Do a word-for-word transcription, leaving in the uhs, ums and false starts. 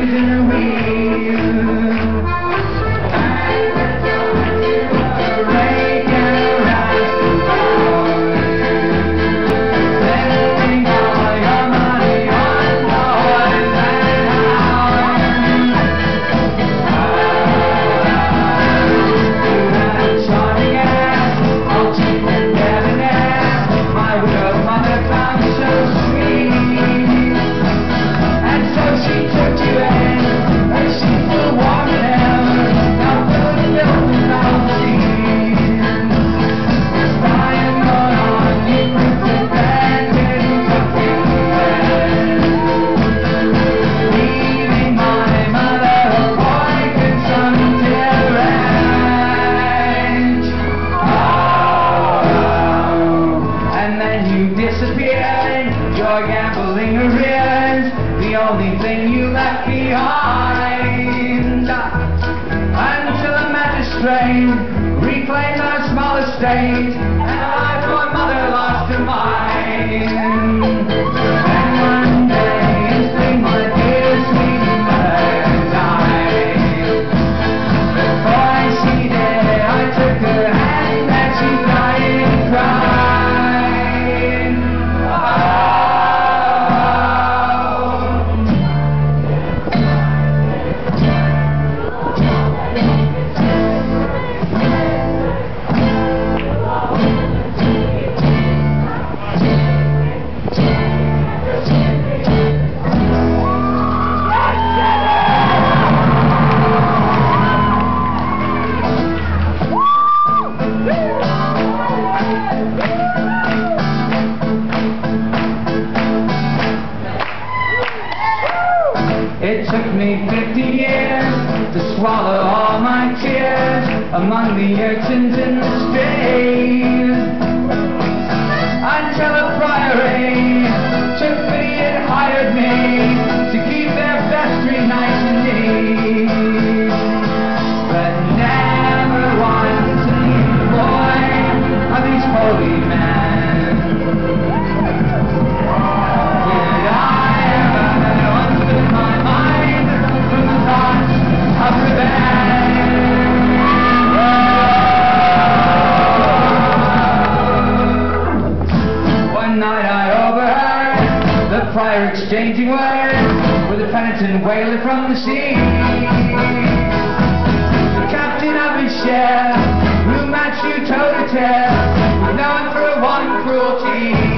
Your gambling arrears, the only thing you left behind, until a magistrate reclaimed our small estate, and I, poor mother, lost her mind. And one day, instantly, my dear sweet mother died. Before I see it, I took her hand and she died and cried. It took me fifty years to swallow all my tears among the urchins in the street, until a priory took pity and hired me to keep their vestry nice and neat. But never once in the employ of these holy men did I prior exchanging words with a penitent whaler from the sea. The captain of his ship, who matched you toe to tail, known for one cruelty.